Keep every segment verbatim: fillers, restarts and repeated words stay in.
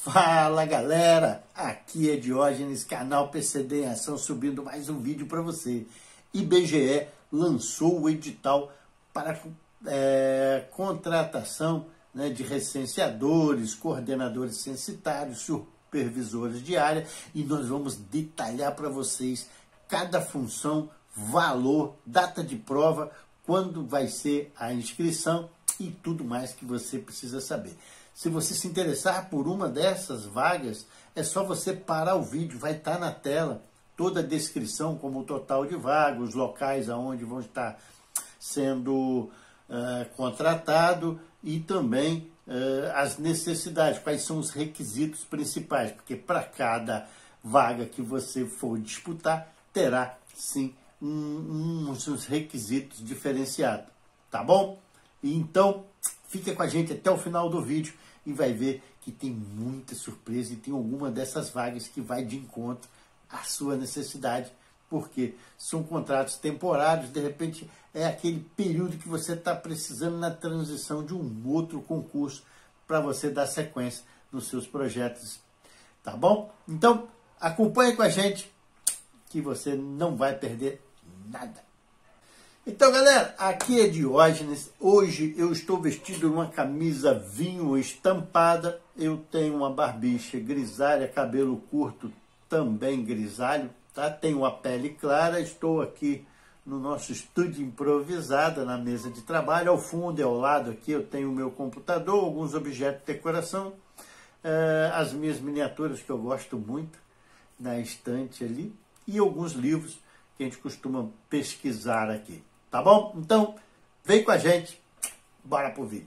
Fala galera, aqui é Diógenes, canal P C D em Ação, subindo mais um vídeo para você. I B G E lançou o edital para é, contratação né, de recenseadores, coordenadores censitários, supervisores de área, e nós vamos detalhar para vocês cada função, valor, data de prova, quando vai ser a inscrição e tudo mais que você precisa saber. Se você se interessar por uma dessas vagas, é só você parar o vídeo, vai estar na tela toda a descrição, como o total de vagas, os locais aonde vão estar sendo uh, contratados e também uh, as necessidades, quais são os requisitos principais, porque para cada vaga que você for disputar, terá sim um, uns requisitos diferenciados, tá bom? Então, fica com a gente até o final do vídeo e vai ver que tem muita surpresa e tem alguma dessas vagas que vai de encontro à sua necessidade, porque são contratos temporários, de repente é aquele período que você está precisando na transição de um outro concurso para você dar sequência nos seus projetos, tá bom? Então, acompanhe com a gente que você não vai perder nada. Então, galera, aqui é Diógenes. Hoje eu estou vestido numa camisa vinho estampada. Eu tenho uma barbicha grisalha, cabelo curto também grisalho, tá? Tenho a pele clara. Estou aqui no nosso estúdio improvisado, na mesa de trabalho. Ao fundo e ao lado aqui eu tenho o meu computador, alguns objetos de decoração, eh, as minhas miniaturas que eu gosto muito na estante ali e alguns livros que a gente costuma pesquisar aqui. Tá bom? Então, vem com a gente, bora pro vídeo.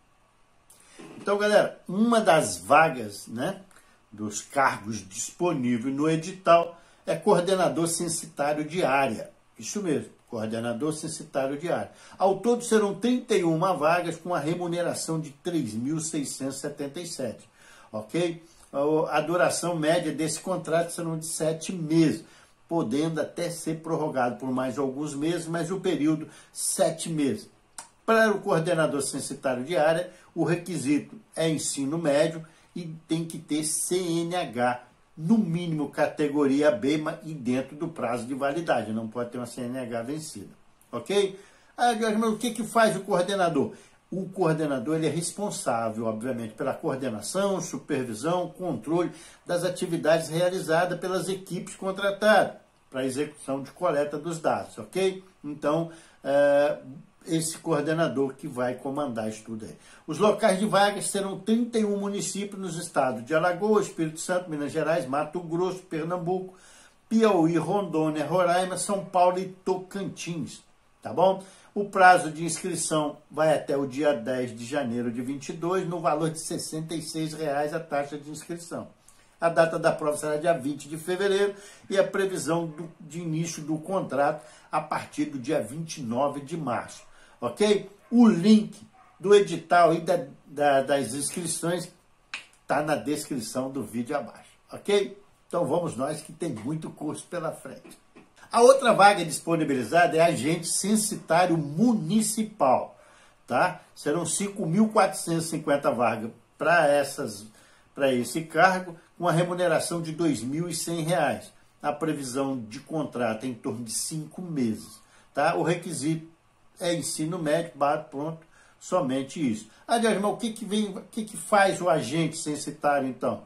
Então, galera, uma das vagas, né, dos cargos disponíveis no edital é coordenador censitário de área. Isso mesmo, coordenador censitário de área. Ao todo serão trinta e uma vagas com a remuneração de três mil seiscentos e setenta e sete, ok? A duração média desse contrato serão de sete meses. Podendo até ser prorrogado por mais alguns meses, mas o período, sete meses. Para o coordenador censitário de área, o requisito é ensino médio e tem que ter C N H, no mínimo categoria B e dentro do prazo de validade, não pode ter uma C N H vencida, ok? Ah, mas o que, que faz o coordenador? O coordenador ele é responsável, obviamente, pela coordenação, supervisão, controle das atividades realizadas pelas equipes contratadas para a execução de coleta dos dados, ok? Então, é, esse coordenador que vai comandar isso tudo aí. Os locais de vagas serão trinta e um municípios nos estados de Alagoas, Espírito Santo, Minas Gerais, Mato Grosso, Pernambuco, Piauí, Rondônia, Roraima, São Paulo e Tocantins, tá bom? O prazo de inscrição vai até o dia dez de janeiro de vinte e dois, no valor de sessenta e seis reais a taxa de inscrição. A data da prova será dia vinte de fevereiro e a previsão do, de início do contrato a partir do dia vinte e nove de março, ok? O link do edital e da, da, das inscrições está na descrição do vídeo abaixo, ok? Então vamos nós que tem muito curso pela frente. A outra vaga disponibilizada é agente censitário municipal, tá? Serão cinco mil quatrocentas e cinquenta vagas para essas, para esse cargo, com a remuneração de dois mil e cem reais. A previsão de contrato é em torno de cinco meses, tá? O requisito é ensino médio, bate, pronto, somente isso. Ah, Deus, mas o que que vem, o que que faz o agente censitário então?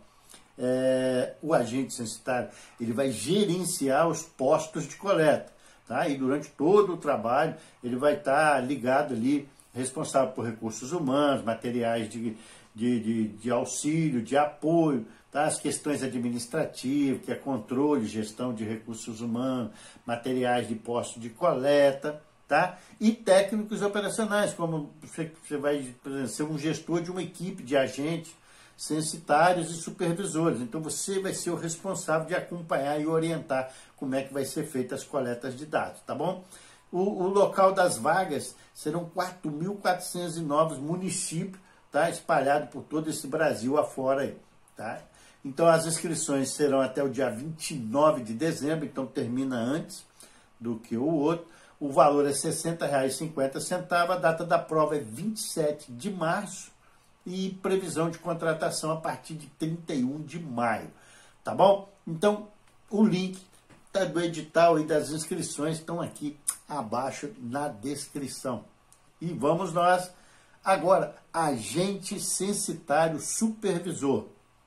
É, o agente censitário ele vai gerenciar os postos de coleta, tá? E durante todo o trabalho ele vai estar ligado ali, responsável por recursos humanos, materiais de, de, de, de auxílio, de apoio, tá? As questões administrativas, que é controle, gestão de recursos humanos, materiais de postos de coleta, tá? E técnicos operacionais, como você, você vai, por exemplo, ser um gestor de uma equipe de agentes censitários e supervisores. Então você vai ser o responsável de acompanhar e orientar como é que vai ser feita as coletas de dados, tá bom? O, o local das vagas serão quatro mil e quatrocentos e nove municípios, tá? Espalhados por todo esse Brasil afora aí, tá? Então as inscrições serão até o dia vinte e nove de dezembro, então termina antes do que o outro. O valor é sessenta reais e cinquenta centavos, a data da prova é vinte e sete de março, e previsão de contratação a partir de trinta e um de maio, tá bom? Então, o link tá do edital e das inscrições estão aqui abaixo na descrição. E vamos nós agora, agente censitário supervisor.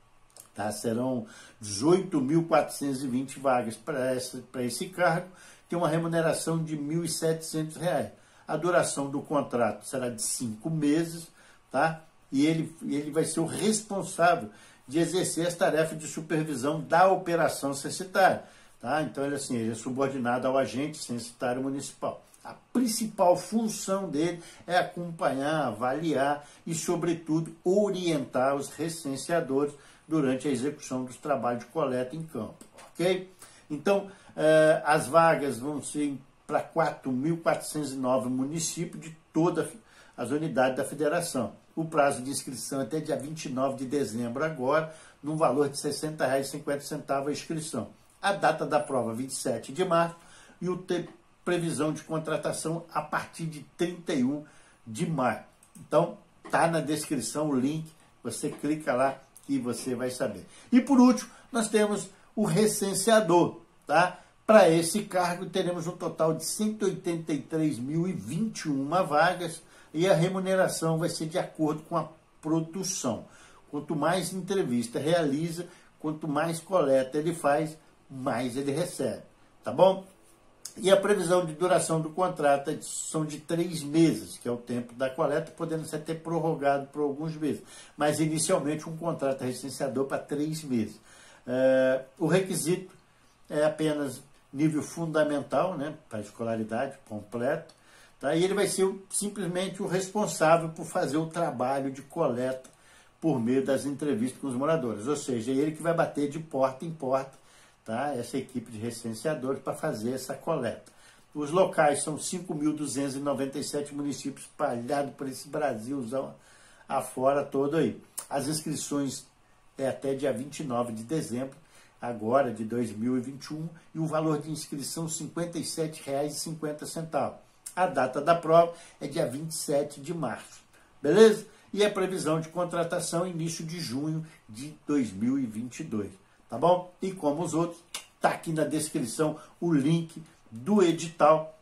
Tá? Serão dezoito mil quatrocentas e vinte vagas para esse, para esse cargo, tem uma remuneração de mil e setecentos reais. A duração do contrato será de cinco meses, tá? E ele, ele vai ser o responsável de exercer as tarefas de supervisão da operação censitária. Tá? Então, ele, assim, ele é subordinado ao agente censitário municipal. A principal função dele é acompanhar, avaliar e, sobretudo, orientar os recenseadores durante a execução dos trabalhos de coleta em campo. Ok? Então, eh, as vagas vão ser para quatro mil quatrocentos e nove municípios de todas as unidades da federação. O prazo de inscrição é até dia vinte e nove de dezembro agora, num valor de sessenta reais e cinquenta centavos a inscrição. A data da prova, vinte e sete de março, e o te, previsão de contratação a partir de trinta e um de maio. Então, tá na descrição o link, você clica lá e você vai saber. E por último, nós temos o recenseador, tá? Para esse cargo, teremos um total de cento e oitenta e três mil e vinte e uma vagas e a remuneração vai ser de acordo com a produção. Quanto mais entrevista realiza, quanto mais coleta ele faz, mais ele recebe, tá bom? E a previsão de duração do contrato são de três meses, que é o tempo da coleta, podendo ser até prorrogado por alguns meses. Mas, inicialmente, um contrato recenseador para três meses. É, o requisito é apenas nível fundamental, né, para escolaridade completa, tá? E ele vai ser simplesmente o responsável por fazer o trabalho de coleta por meio das entrevistas com os moradores. Ou seja, é ele que vai bater de porta em porta, tá? Essa equipe de recenseadores para fazer essa coleta. Os locais são cinco mil duzentos e noventa e sete municípios espalhados por esse Brasilzão afora todo aí. As inscrições é até dia vinte e nove de dezembro, agora de dois mil e vinte e um, e o valor de inscrição cinquenta e sete reais e cinquenta centavos. A data da prova é dia vinte e sete de março, beleza? E a previsão de contratação início de junho de dois mil e vinte e dois. Tá bom? E como os outros, tá aqui na descrição o link do edital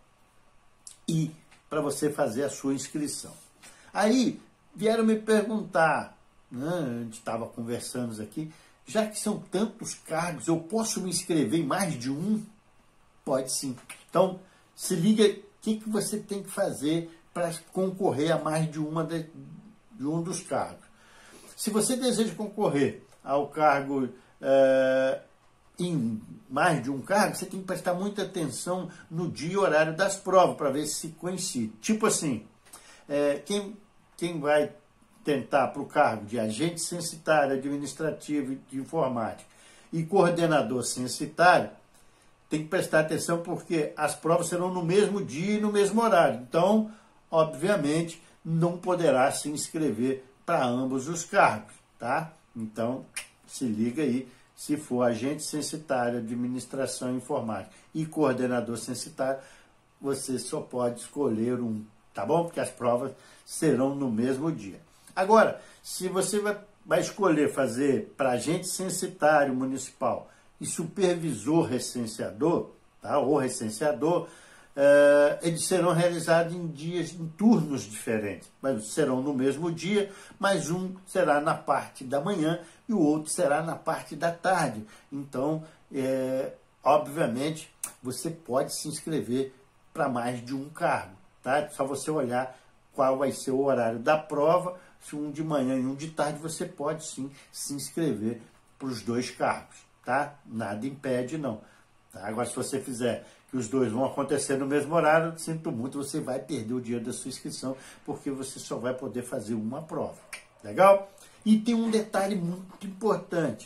e para você fazer a sua inscrição. Aí vieram me perguntar, né, a gente estava conversando aqui, já que são tantos cargos, eu posso me inscrever em mais de um? Pode sim. Então, se liga, o que, que você tem que fazer para concorrer a mais de, uma de, de um dos cargos. Se você deseja concorrer ao cargo É, em mais de um cargo, você tem que prestar muita atenção no dia e horário das provas, para ver se coincide. Tipo assim, é, quem, quem vai tentar para o cargo de agente censitário, administrativo de informática e coordenador censitário, tem que prestar atenção porque as provas serão no mesmo dia e no mesmo horário. Então, obviamente, não poderá se inscrever para ambos os cargos, tá? Então, se liga aí, se for agente censitário, administração informática e coordenador censitário, você só pode escolher um, tá bom? Porque as provas serão no mesmo dia. Agora, se você vai, vai escolher fazer para agente censitário municipal e supervisor recenseador, tá? Ou recenseador, Uh, eles serão realizados em dias, em turnos diferentes, mas serão no mesmo dia, mas um será na parte da manhã e o outro será na parte da tarde. Então, é, obviamente, você pode se inscrever para mais de um cargo, tá? É só você olhar qual vai ser o horário da prova, se um de manhã e um de tarde, você pode sim se inscrever para os dois cargos, tá? Nada impede não. Tá? Agora, se você fizer que os dois vão acontecer no mesmo horário, sinto muito, você vai perder o dia da sua inscrição, porque você só vai poder fazer uma prova. Legal? E tem um detalhe muito importante.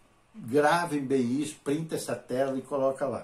Gravem bem isso, printa essa tela e coloca lá.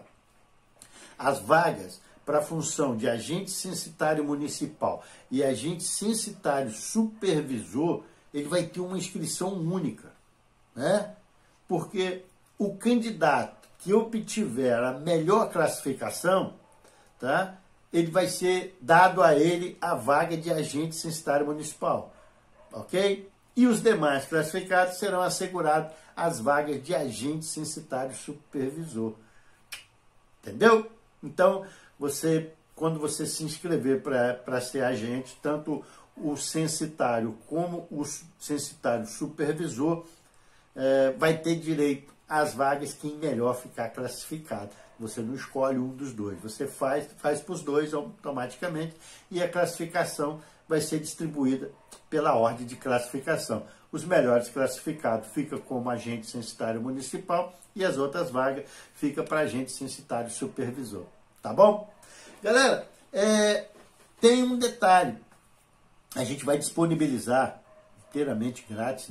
As vagas para a função de agente censitário municipal e agente censitário supervisor, ele vai ter uma inscrição única, né? Porque o candidato que obtiver a melhor classificação, tá? Ele vai ser dado a ele a vaga de agente censitário municipal, ok? e os demais classificados serão assegurados as vagas de agente censitário supervisor. Entendeu? Então, você, quando você se inscrever para ser agente, tanto o censitário como o censitário supervisor é, vai ter direito às vagas quem melhor ficar classificado. Você não escolhe um dos dois, você faz, faz para os dois automaticamente e a classificação vai ser distribuída pela ordem de classificação. Os melhores classificados ficam como agente censitário municipal e as outras vagas ficam para agente censitário supervisor. Tá bom? Galera, é, tem um detalhe. A gente vai disponibilizar inteiramente grátis,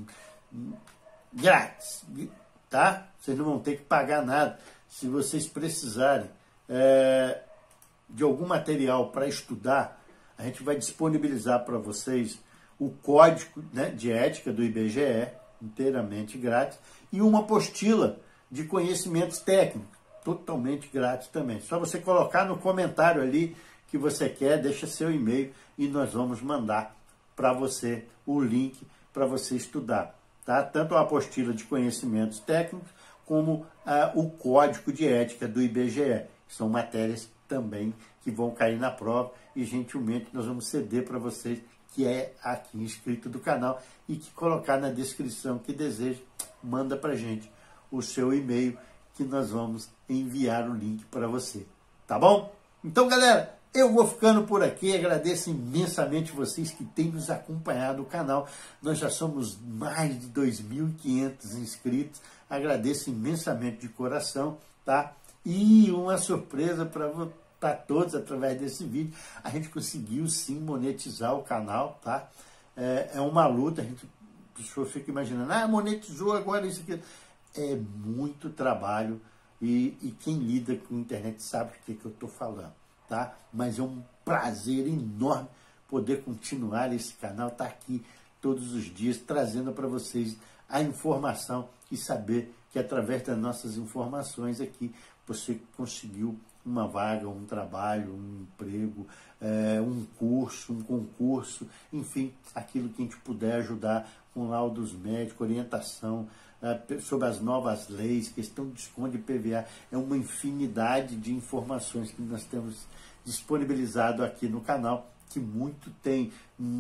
grátis, tá? Vocês não vão ter que pagar nada. Se vocês precisarem é, de algum material para estudar, a gente vai disponibilizar para vocês o código, né, de ética do I B G E, inteiramente grátis, e uma apostila de conhecimentos técnicos, totalmente grátis também. Só você colocar no comentário ali que você quer, deixa seu e-mail e nós vamos mandar para você o link para você estudar. Tá? Tanto a apostila de conhecimentos técnicos, como ah, o código de ética do I B G E. São matérias também que vão cair na prova e gentilmente nós vamos ceder para vocês, que é aqui inscrito do canal e que colocar na descrição que deseja, manda para gente o seu e-mail que nós vamos enviar o link para você. Tá bom? Então, galera, eu vou ficando por aqui, agradeço imensamente vocês que têm nos acompanhado no canal. Nós já somos mais de dois mil e quinhentos inscritos, agradeço imensamente de coração, tá? E uma surpresa para todos através desse vídeo, a gente conseguiu sim monetizar o canal, tá? É, é uma luta, a gente, a pessoa fica imaginando, ah, monetizou agora isso aqui. É muito trabalho e, e quem lida com a internet sabe o que, que eu estou falando. Tá? Mas é um prazer enorme poder continuar esse canal, tá aqui todos os dias, trazendo para vocês a informação e saber que através das nossas informações aqui, você conseguiu uma vaga, um trabalho, um emprego, é, um curso, um concurso, enfim, aquilo que a gente puder ajudar com laudos médicos, orientação, é, sobre as novas leis, questão de desconto de I P V A, é uma infinidade de informações que nós temos disponibilizado aqui no canal, que muito tem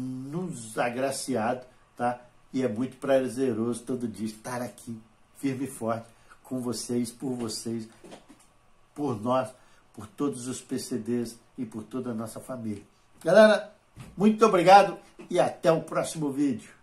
nos agraciado, tá? E é muito prazeroso todo dia estar aqui, firme e forte, com vocês, por vocês, por nós, por todos os P C Ds e por toda a nossa família. Galera, muito obrigado e até o próximo vídeo.